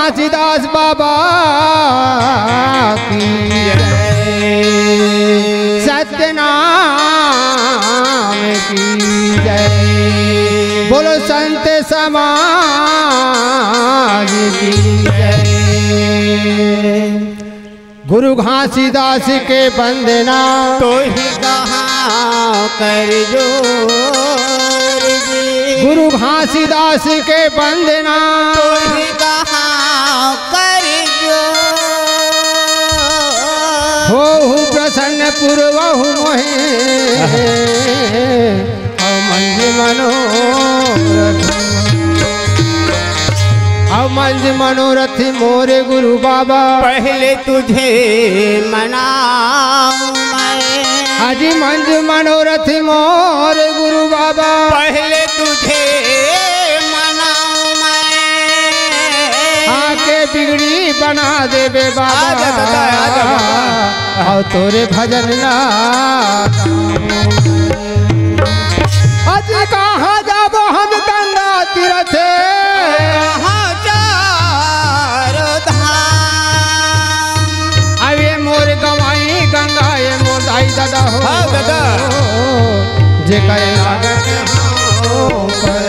घासीदास बाबा की सत्यनाम की जय। बोलो संत समाज की जय। गुरु घासीदास के वंदना तो ही कहाँ कर जोर जी। गुरु घासीदास के वंदना तो ही कहाँ कर जोर। हो प्रसन्न पूर्वहु मोहे मंज मनोरथ मंज मनोरथ मोरे गुरु बाबा। पहले तुझे मनाऊं मैं। हाजी मंज मनोरथ मोरे गुरु बाबा। पहले तुझे मनाऊं मैं। आके बिगड़ी बना दे बे बाबा। आजा दादा, आजा बाबा। और तोरे भजन ना आज कहाँ जाबो हम गंगा तीरथ। दादा हो दादा जे करे लागत हो पर।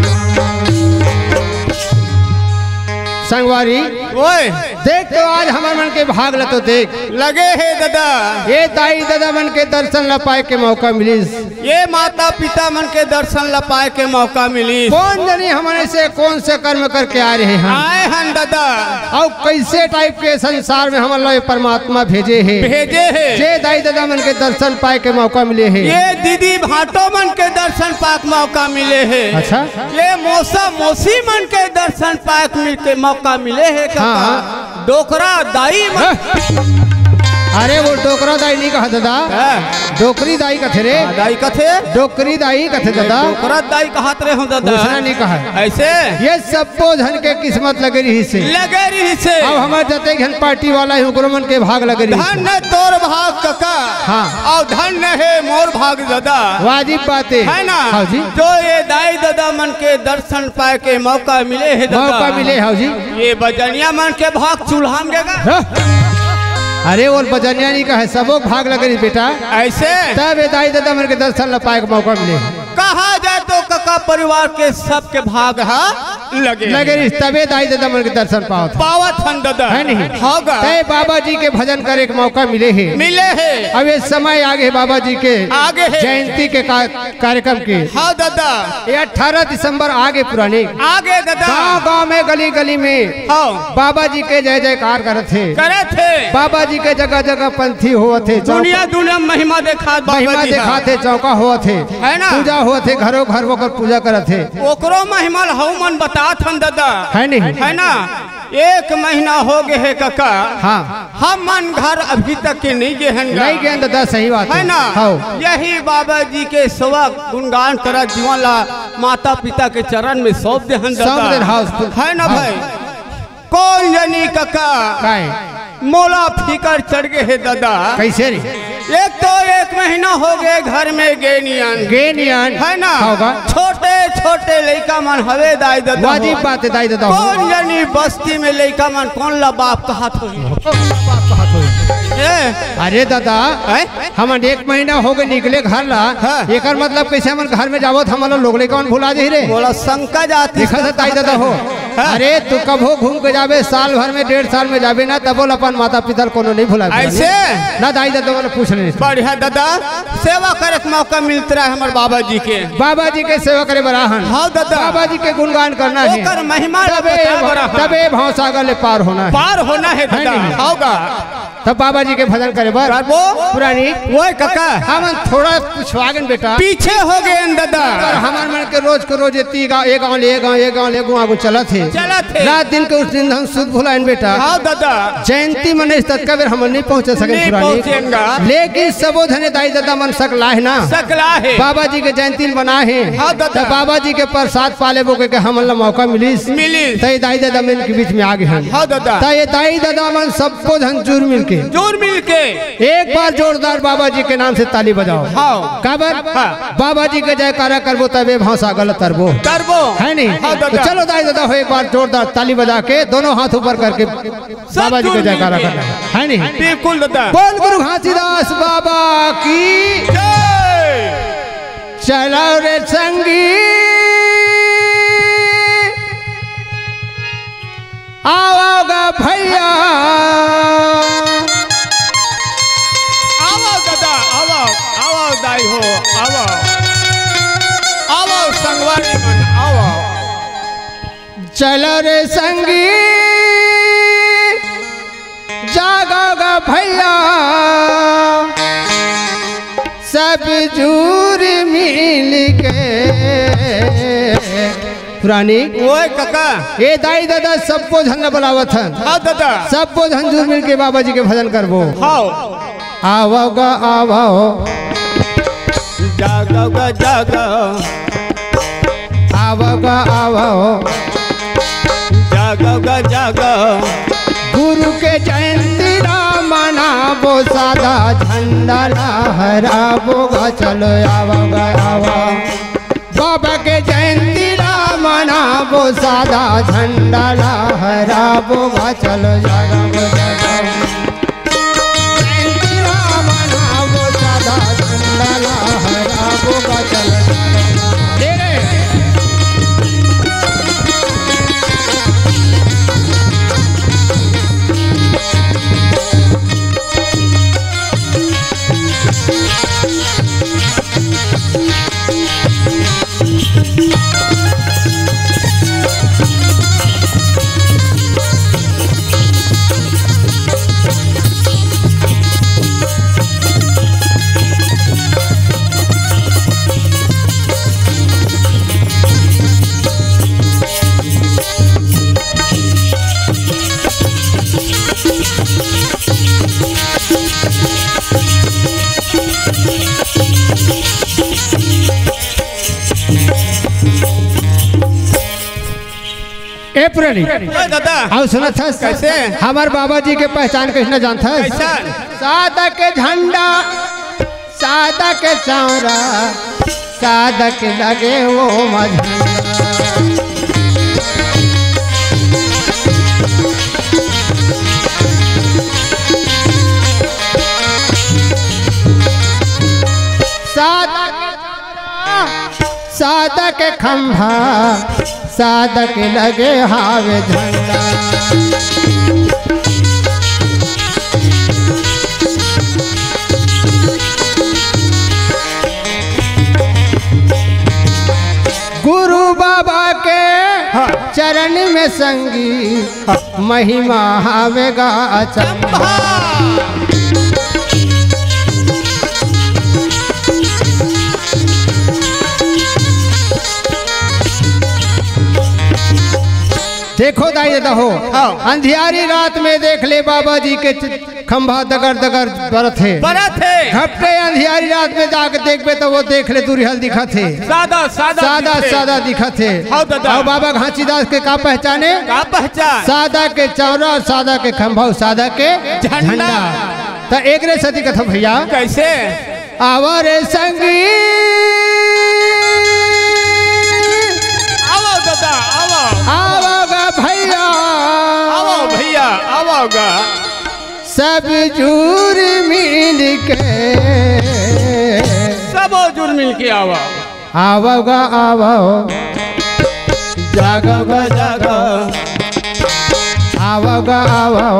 संगवारी ओए देख तो आज हमार मन के भाग ल तो देख लगे है दादा। ये दाई दादा मन के दर्शन ल पाए के मौका मिलिस। ये माता पिता मन के दर्शन ल पाए के मौका मिली। कौन जानी हमारे से कौन से कर्म करके आ रहे हैं आए हैं दादा। और कैसे टाइप के संसार में हमारे परमात्मा भेजे हैं। भेजे है जे दाई दादा मन के दर्शन पाए के मौका मिले है। ये दीदी भाटो मन के दर्शन पाए के मौका मिले है। अच्छा ये मौसा मौसी मन के दर्शन पाए के मौका मिले है। हाँ डोकरा दाई मन। अरे वो डोकरा दाई नहीं कहा दादा। डोकरी दाई कथे रे। दाई कथे डोकरी दाई कथे दादा। डोकरा दाई कहत रहे हो दादा। दूसरा नहीं कहा ऐसे ये सबको धन के किस्मत लगे रही से। लगे रही से अब हमारे जते घन पार्टी वाला है गुरुमन के भाग लगे रही धन न तोर भाग कका। हाँ और धन न है मोर भाग दादा। वाजिब बात है ना। हाँ जी जो ये दाई दादा मन के दर्शन पाए के मौका मिले है दादा। मौका मिले हाँ जी। ये बजनिया मन के भाग चूल्हा में देगा। अरे वो बजनिया नहीं का है सबो भाग लगे रही बेटा। ऐसे तब ये दाई दादा मन के दर्शन ल पाए के मौका मिले। कहा जाए तो कका परिवार के सबके भाग लगे रही तबे दाई दादा मन के दर्शन पाओ पावत हन दादा। है नहीं होगा तय बाबा जी के भजन करे के मौका मिले है। मिले है अब ये समय आगे बाबा जी के आगे है जयंती के कार्यक्रम के। हाँ दादा ये 18 दिसंबर आगे पुराने आगे दादा। गाँव गाँव में गली गली में हाँ बाबा जी के जय जयकार करे थे। बाबा जी के जगह जगह पंथी हुआ थे। दुनिया दुनिया महिमा देखा थे चौका हुआ थे है ना। पूजा हुआ थे घरों घर होकर पूजा करे थे। ओकरो महिमा हऊ मन बतात हन दादा। है नहीं है ना। एक महीना हो गए है कका। हाँ हम मन घर अभी तक के नहीं गए हैं। नहीं गए दादा सही बात है ना। यही बाबा जी के सेवा गुणगान करा जीवन ला माता पिता के चरण में सौंप दे है ना भाई। कौन जानी कका मोला फिकर चढ़ गए है दादा। कैसे रे। एक तो एक महीना हो गए घर में गेनियन है ना। छोटे छोटे लड़का मन हवे दाई दादा। वाजिब बात है दाई दादा। कौन जानी बस्ती में लड़का मन कौन ला बाप कहत हो। अरे दादा हम 1 महीना हो गए निकले घर ला। एक मतलब कैसे हम घर में जावत हम लोग कौन भुला दे रे। बोला शंका जाती दाई दादा हो। अरे तू कब हो घूम के जाबे साल भर में 1.5 साल में जाबे ना तब अपन माता पिता को नहीं भुला ऐसे ना। दाई दादा मैंने पूछ रहे बढ़िया दादा सेवा करे के मौका मिलता है हमारे बाबा जी के सेवा करे बराहन। हाँ दादा बाबा जी के गुणगान करना है। महिमा तबे भाव सागर ले पार होना है होगा। तब बाबा जी के भजन करे बर वो पुरानी वो कका हम थोड़ा पुछवागन बेटा पीछे हो गए दादा। हमारे मन के रोज गाँव ले आगू चलत है रात दिन के उस दिन हम शुद्ध भुलाइन बेटा। हाँ दादा जयंती मन तक हम नहीं पहुँचे सके लेकिन सबो धने दाई दादा मन सकला है ना। सकला है बाबा जी के जयंती बना है। हाँ दादा बाबा जी के प्रसाद पाले बोके के हम मौका मिली तय दाई दादा मन के बीच में आ गए हैं। हाँ दादा ये दाई दादा मन सबको धन जुड़ मिल के जोर मिल के एक बार जोरदार बाबा जी के नाम से ताली बजाओ। हाँ काबर बाबा जी के जयकारा करबो तबे भाषा गलत तरबो है नहीं। तो चलो दाई दादा हो एक बार जोरदार ताली बजा के दोनों हाथ ऊपर करके बाबा जी का जयकारा करना है नहीं। बिल्कुल दादा। बोल गुरु घासीदास बाबा की जय। चलो रे संगी आओगा भैया आओ दादा आओ आओ दाई हो आओ आओ संगवारी मन आओ। चलो रे संगी जागोगा भैया सब जूर मिल के पुरानी ओए काका ए दाई दादा सबको झंडा बुलावत है। हाँ दादा सबको झंझूर मिल के बाबा जी के भजन करबो। आओ आओगा आओ जागोगा जागो आओगा आओ जागोगा जागो गुरु के जयंती मनाबो सादा झंडा लहराबोगा चलो आओगा आओ बाबा के जयंती मनाबो सादा झंडा लहराबोगा चलो जागो जयंती मनाबो सादा झंडा लहराबोगा चलो दादा आओ सुना था कैसे हमार बाबा जी के पहचान कैसे जानता है। सादा के झंडा सादा के चौरा सादा के लगे वो मझंडा सादा के खंभा सादा के लगे हावे झंडा गुरु बाबा के चरण में संगी महिमा हावेगा अचंभा देखो दाई दादा हो अंधियारी रात में देख ले बाबा जी के खंभा दगर दगर बरत है घपटे अंधियारी रात में जाकर देखबे तो वो देख ले दूरिहल दिखा थे सादा सादा सादा सादा दिखा थे। और बाबा घासीदास के का पहचाने का पहचान सादा के चौरा और सादा के खंभा सादा के झंडा। तो एक रे सदी कथा भैया कैसे आवर संगी आओ दादा आओ आओगा भैया आओ भैया आओगा सब जूर मिल के सब जूर मिल के आओ आओगा आओ जागोगा जागो आओगा आओ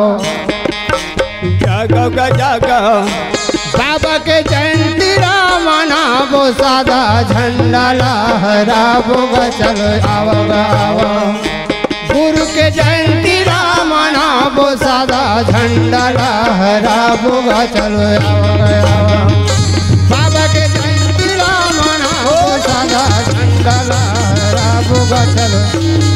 जागोगा जागो बाबा के जयंती मनाबो सादा झंडा लहराबोगा चलो आओगा आओ गुरु के जयंती मनाबो सादा झंडा लहराबोगा चलो आओगा आओ बाबा के जयंती मनाबो सादा झंडा लहराबोगा चलो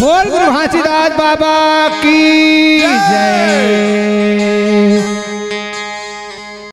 बोल गुरु घासीदास बाबा की जय।